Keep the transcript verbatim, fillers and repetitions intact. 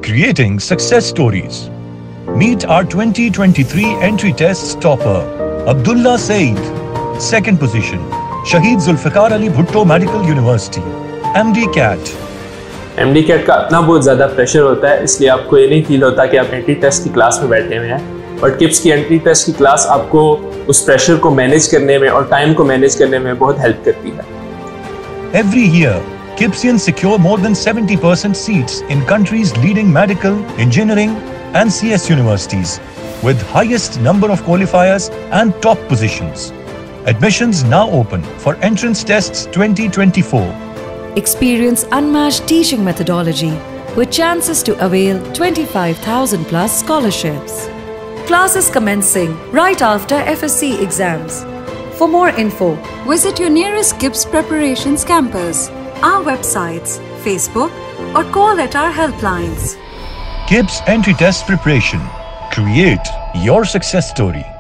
creating success stories. Meet our twenty twenty-three entry tests topper, Abdullah Saeed. Second position, Shahid Zulfikar Ali Bhutto Medical University, M D C A T. M D CAT का अपना बहुत ज़्यादा pressure होता है, इसलिए आपको ये नहीं फील होता कि आप एंट्री टेस्ट की क्लास में बैठे हुए हैं। बट किप्स की एंट्री टेस्ट की क्लास आपको उस प्रेशर को मैनेज करने में और टाइम को मैनेज करने में बहुत हेल्प करती है। Every year, KIPSians secure more than seventy percent seats in country's leading medical, engineering and C S universities with highest number of qualifiers and top positions. Admissions now open for entrance tests twenty twenty-four. Experience unmatched teaching methodology with chances to avail twenty-five thousand plus scholarships. Classes commencing right after F S C exams. For more info, visit your nearest KIPS Preparations campus, our websites, Facebook or call at our helplines. KIPS Entry Test Preparation. Create your success story.